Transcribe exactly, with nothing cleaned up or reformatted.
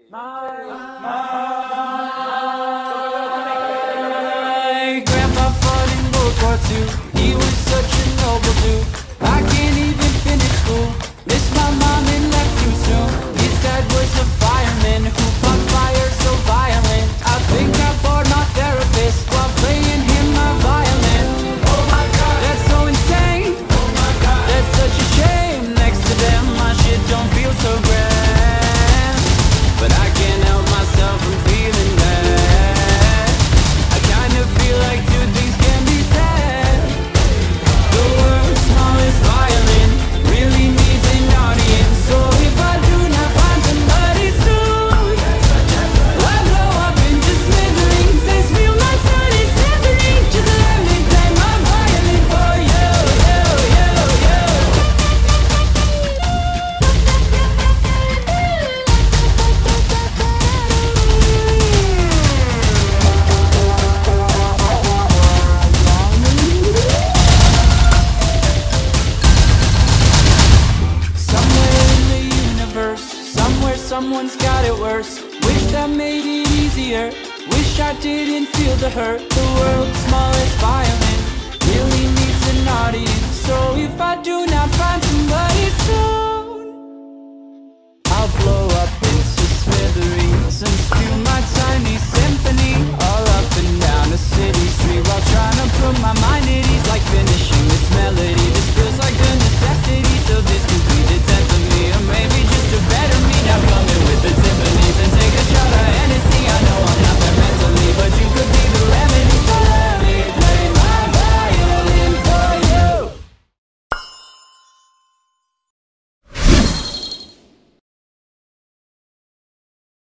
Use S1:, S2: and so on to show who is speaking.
S1: My, my grandpa fought in World War Two. He was such a noble dude. I can't even finish school. Missed my mom and left too soon. His dad was a fireman who fought fire so violent. I think I bored my therapist while playing him my violin. Oh my God, that's so insane. Oh my God, that's such a shame. Next to them, my shit don't feel so grand, but I can't help myself from feeling bad. I kind of feel like two things can be said. The world's smallest violin really needs an audience. So if I do not find somebody soon, I'll blow up into smithereens. This feel my sun is severing. Just let me play my violin for you, you, you, you. Somewhere in the universe, somewhere someone's got it worse. Wish that made it easier. Wish I didn't feel the hurt. The world's smallest violin really needs an audience. So if I do not find